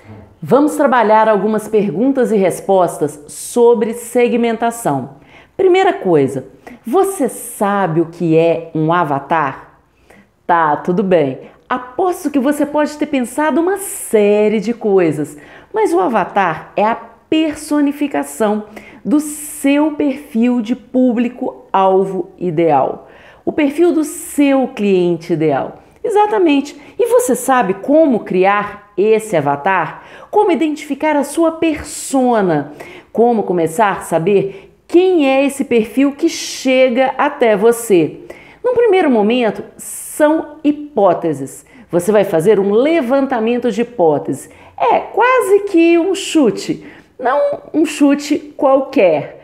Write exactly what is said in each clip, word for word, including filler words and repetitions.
Vamos trabalhar algumas perguntas e respostas sobre segmentação. Primeira coisa, você sabe o que é um avatar? Tá, tudo bem. Aposto que você pode ter pensado uma série de coisas, mas o avatar é a personificação do seu perfil de público-alvo ideal, o perfil do seu cliente ideal. Exatamente. E você sabe como criar esse avatar? Como identificar a sua persona? Como começar a saber quem é esse perfil que chega até você? Num primeiro momento, são hipóteses. Você vai fazer um levantamento de hipóteses. É quase que um chute. Não um chute qualquer,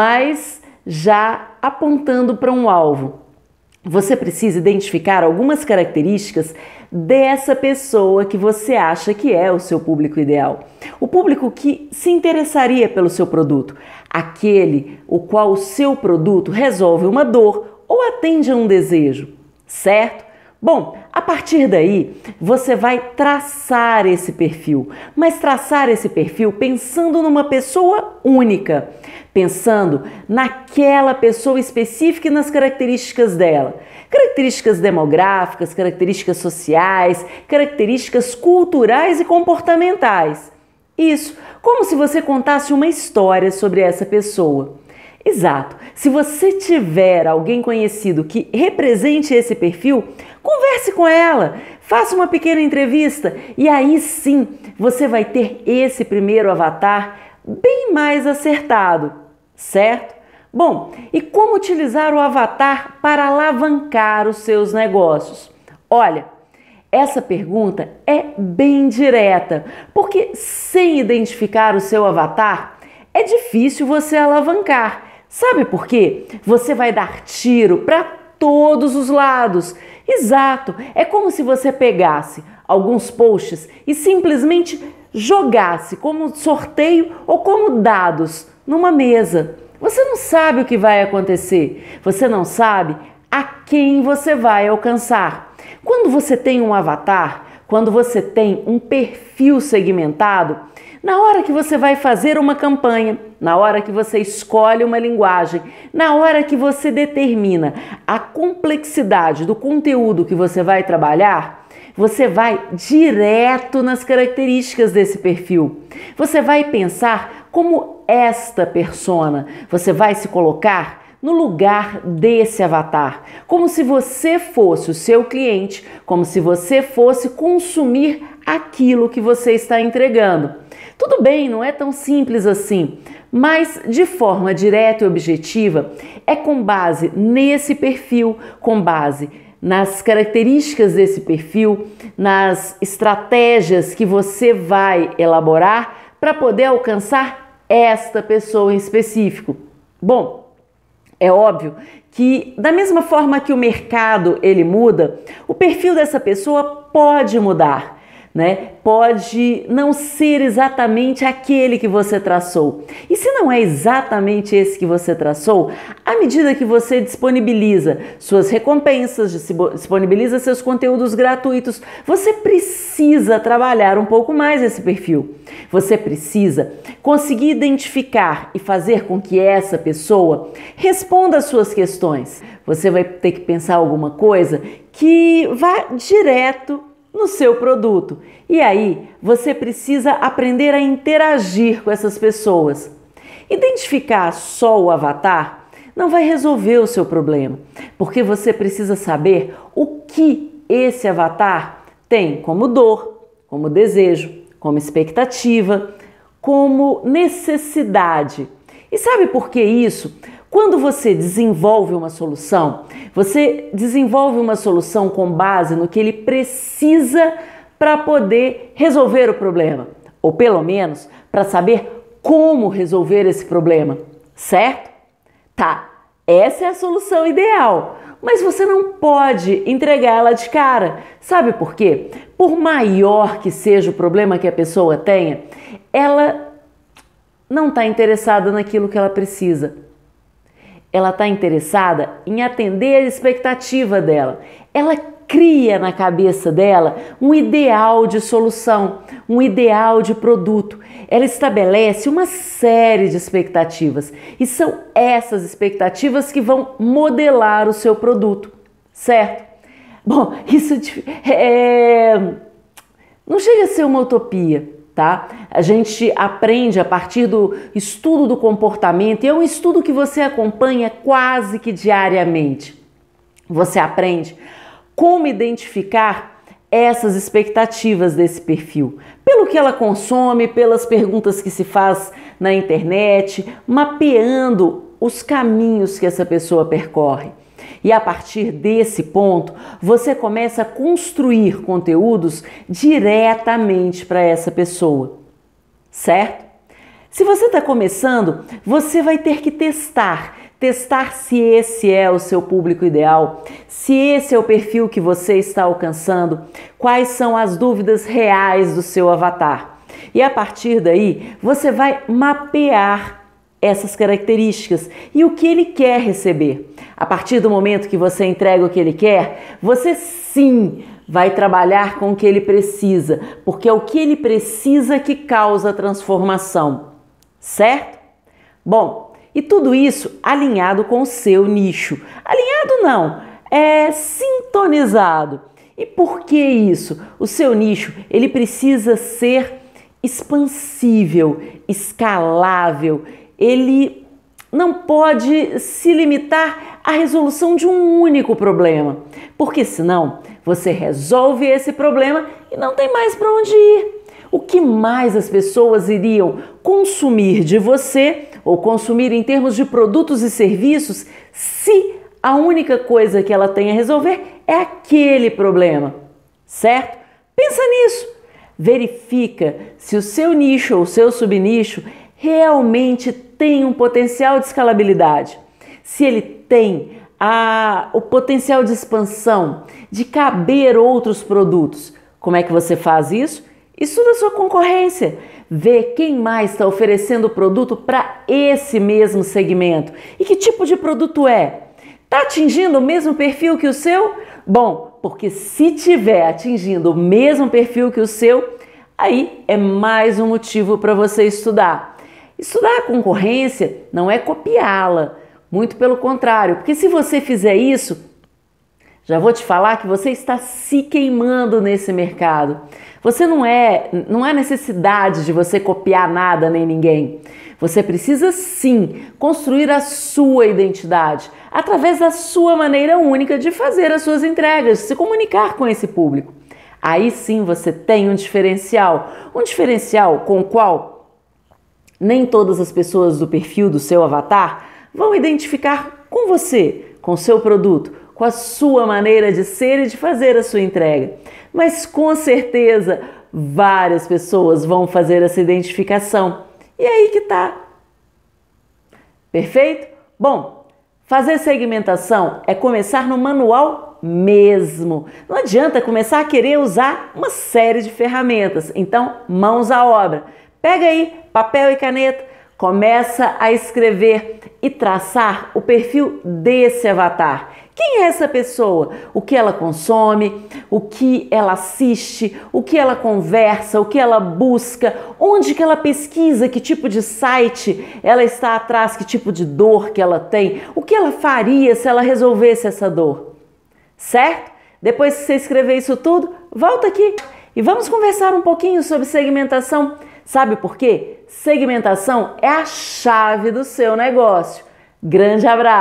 mas já apontando para um alvo. Você precisa identificar algumas características dessa pessoa que você acha que é o seu público ideal. O público que se interessaria pelo seu produto, aquele o qual o seu produto resolve uma dor ou atende a um desejo, certo? Bom, a partir daí você vai traçar esse perfil, mas traçar esse perfil pensando numa pessoa única, pensando naquela pessoa específica e nas características dela. Características demográficas, características sociais, características culturais e comportamentais. Isso, como se você contasse uma história sobre essa pessoa. Exato. Se você tiver alguém conhecido que represente esse perfil, converse com ela, faça uma pequena entrevista e aí sim você vai ter esse primeiro avatar bem mais acertado, certo? Bom, e como utilizar o avatar para alavancar os seus negócios? Olha, essa pergunta é bem direta, porque sem identificar o seu avatar é difícil você alavancar. Sabe por quê? Você vai dar tiro para todos os lados. Exato, é como se você pegasse alguns posts e simplesmente jogasse como sorteio ou como dados numa mesa. Você não sabe o que vai acontecer, você não sabe a quem você vai alcançar. Quando você tem um avatar, quando você tem um perfil segmentado, na hora que você vai fazer uma campanha, na hora que você escolhe uma linguagem, na hora que você determina a complexidade do conteúdo que você vai trabalhar, você vai direto nas características desse perfil. Você vai pensar como esta persona, você vai se colocar no lugar desse avatar, como se você fosse o seu cliente, como se você fosse consumir aquilo que você está entregando. Tudo bem, não é tão simples assim, mas de forma direta e objetiva, é com base nesse perfil, com base nas características desse perfil, nas estratégias que você vai elaborar para poder alcançar esta pessoa em específico. Bom, é óbvio que da mesma forma que o mercado ele muda, o perfil dessa pessoa pode mudar, né? Pode não ser exatamente aquele que você traçou. E se não é exatamente esse que você traçou, à medida que você disponibiliza suas recompensas, disponibiliza seus conteúdos gratuitos, você precisa trabalhar um pouco mais esse perfil. Você precisa conseguir identificar e fazer com que essa pessoa responda às suas questões. Você vai ter que pensar alguma coisa que vá direto no seu produto. E aí, você precisa aprender a interagir com essas pessoas. Identificar só o avatar não vai resolver o seu problema, porque você precisa saber o que esse avatar tem como dor, como desejo, como expectativa, como necessidade. E sabe por que isso? Quando você desenvolve uma solução, você desenvolve uma solução com base no que ele precisa para poder resolver o problema, ou pelo menos para saber como resolver esse problema, certo? Tá, essa é a solução ideal, mas você não pode entregá-la de cara. Sabe por quê? Por maior que seja o problema que a pessoa tenha, ela não está interessada naquilo que ela precisa. Ela está interessada em atender a expectativa dela. Ela cria na cabeça dela um ideal de solução, um ideal de produto. Ela estabelece uma série de expectativas e são essas expectativas que vão modelar o seu produto, certo? Bom, isso é... não chega a ser uma utopia, tá? A gente aprende a partir do estudo do comportamento e é um estudo que você acompanha quase que diariamente. Você aprende como identificar essas expectativas desse perfil, pelo que ela consome, pelas perguntas que se faz na internet, mapeando os caminhos que essa pessoa percorre. E a partir desse ponto, você começa a construir conteúdos diretamente para essa pessoa, certo? Se você está começando, você vai ter que testar, testar se esse é o seu público ideal, se esse é o perfil que você está alcançando, quais são as dúvidas reais do seu avatar. E a partir daí, você vai mapear essas características e o que ele quer receber. A partir do momento que você entrega o que ele quer, você sim vai trabalhar com o que ele precisa, porque é o que ele precisa que causa a transformação, certo? Bom, e tudo isso alinhado com o seu nicho. Alinhado não, é sintonizado. E por que isso? O seu nicho, ele precisa ser expansível, escalável. Ele não pode se limitar à resolução de um único problema, porque senão você resolve esse problema e não tem mais para onde ir. O que mais as pessoas iriam consumir de você ou consumir em termos de produtos e serviços se a única coisa que ela tem a resolver é aquele problema, certo? Pensa nisso. Verifica se o seu nicho ou o seu subnicho realmente tem um potencial de escalabilidade. Se ele tem a, o potencial de expansão, de caber outros produtos. Como é que você faz isso? Estuda a sua concorrência. Vê quem mais está oferecendo produto para esse mesmo segmento. E que tipo de produto é? Está atingindo o mesmo perfil que o seu? Bom, porque se tiver atingindo o mesmo perfil que o seu, aí é mais um motivo para você estudar. Estudar a concorrência não é copiá-la, muito pelo contrário, porque se você fizer isso, já vou te falar que você está se queimando nesse mercado. Você não é, não há necessidade de você copiar nada nem ninguém. Você precisa sim construir a sua identidade através da sua maneira única de fazer as suas entregas, de se comunicar com esse público. Aí sim você tem um diferencial, um diferencial com o qual nem todas as pessoas do perfil do seu avatar vão identificar com você, com o seu produto, com a sua maneira de ser e de fazer a sua entrega. Mas com certeza várias pessoas vão fazer essa identificação. E aí que tá. Perfeito? Bom, fazer segmentação é começar no manual mesmo. Não adianta começar a querer usar uma série de ferramentas. Então, mãos à obra. Pega aí papel e caneta, começa a escrever e traçar o perfil desse avatar. Quem é essa pessoa? O que ela consome, o que ela assiste, o que ela conversa, o que ela busca, onde que ela pesquisa, que tipo de site ela está atrás, que tipo de dor que ela tem, o que ela faria se ela resolvesse essa dor, certo? Depois que você escrever isso tudo, volta aqui e vamos conversar um pouquinho sobre segmentação. Sabe por quê? Segmentação é a chave do seu negócio. Grande abraço!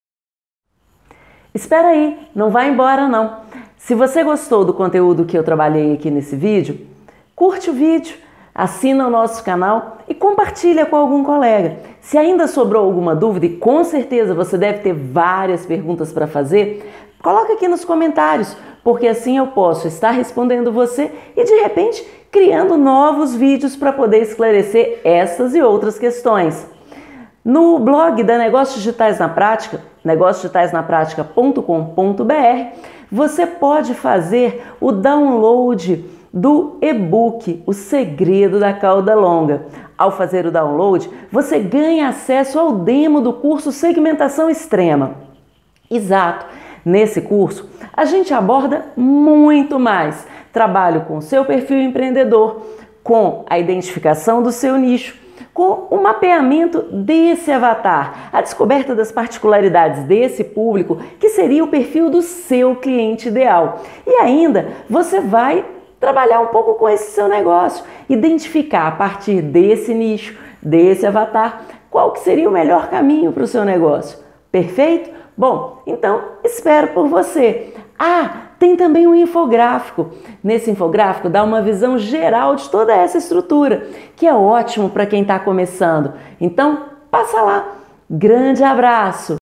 Espera aí, não vai embora não. Se você gostou do conteúdo que eu trabalhei aqui nesse vídeo, curte o vídeo, assina o nosso canal e compartilha com algum colega. Se ainda sobrou alguma dúvida, e com certeza você deve ter várias perguntas para fazer, coloca aqui nos comentários, porque assim eu posso estar respondendo você e de repente criando novos vídeos para poder esclarecer essas e outras questões. No blog da Negócios Digitais na Prática, negócios digitais na prática ponto com ponto br, você pode fazer o download do e-book O Segredo da Cauda Longa. Ao fazer o download, você ganha acesso ao demo do curso Segmentação Extrema. Exato! Nesse curso, a gente aborda muito mais trabalho com o seu perfil empreendedor, com a identificação do seu nicho, com o mapeamento desse avatar, a descoberta das particularidades desse público, que seria o perfil do seu cliente ideal. E ainda você vai trabalhar um pouco com esse seu negócio, identificar a partir desse nicho, desse avatar, qual que seria o melhor caminho para o seu negócio. Perfeito? Bom, então espero por você. Ah, tem também um infográfico. Nesse infográfico dá uma visão geral de toda essa estrutura, que é ótimo para quem está começando. Então, passa lá. Grande abraço!